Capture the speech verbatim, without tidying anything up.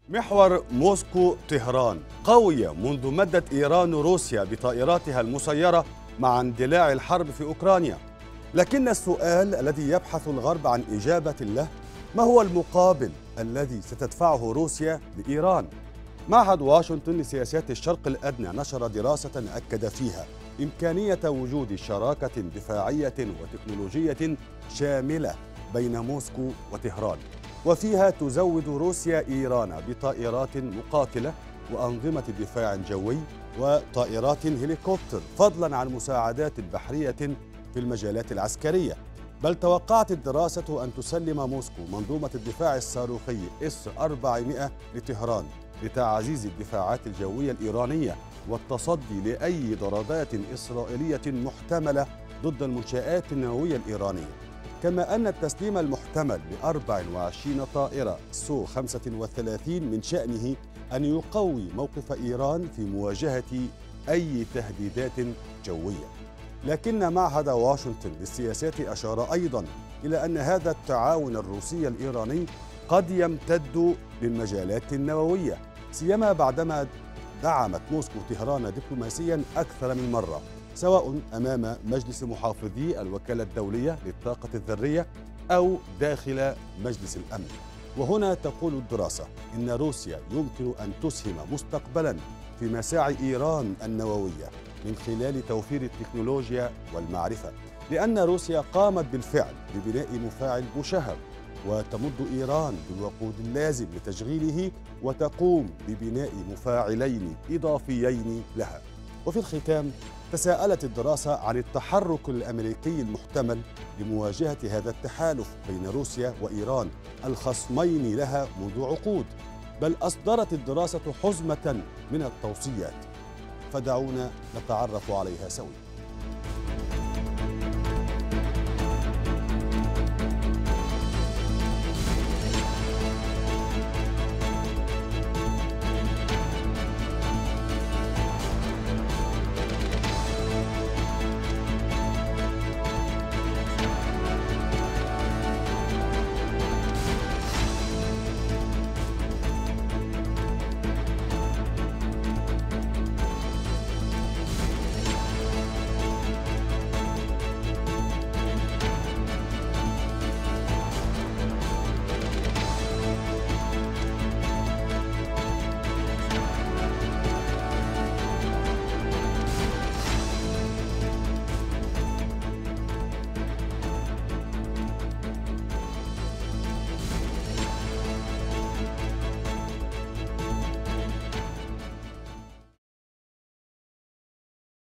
محور موسكو طهران قوية منذ مدت إيران روسيا بطائراتها المسيرة مع اندلاع الحرب في أوكرانيا. لكن السؤال الذي يبحث الغرب عن إجابة له: ما هو المقابل الذي ستدفعه روسيا لإيران؟ معهد واشنطن لسياسات الشرق الأدنى نشر دراسة أكد فيها إمكانية وجود شراكة دفاعية وتكنولوجية شاملة بين موسكو وطهران، وفيها تزود روسيا إيران بطائرات مقاتلة وأنظمة دفاع جوي وطائرات هليكوبتر، فضلا عن مساعدات بحرية في المجالات العسكرية. بل توقعت الدراسة أن تسلم موسكو منظومة الدفاع الصاروخي إس أربعمائة لطهران لتعزيز الدفاعات الجوية الإيرانية والتصدي لأي ضربات إسرائيلية محتملة ضد المنشآت النووية الإيرانية. كما أن التسليم المحتمل ل أربع وعشرين طائرة سو خمسة وثلاثين من شأنه أن يقوي موقف إيران في مواجهة أي تهديدات جوية. لكن معهد واشنطن للسياسات أشار أيضاً إلى أن هذا التعاون الروسي الإيراني قد يمتد للمجالات النووية، سيما بعدما دعمت موسكو طهران دبلوماسياً أكثر من مرة، سواء أمام مجلس محافظي الوكالة الدولية للطاقة الذرية أو داخل مجلس الأمن. وهنا تقول الدراسة إن روسيا يمكن أن تسهم مستقبلاً في مساعي إيران النووية من خلال توفير التكنولوجيا والمعرفة، لأن روسيا قامت بالفعل ببناء مفاعل مشهر، وتمد إيران بالوقود اللازم لتشغيله، وتقوم ببناء مفاعلين إضافيين لها. وفي الختام، تساءلت الدراسة عن التحرك الأمريكي المحتمل لمواجهة هذا التحالف بين روسيا وإيران الخصمين لها منذ عقود، بل أصدرت الدراسة حزمة من التوصيات، فدعونا نتعرف عليها سويا.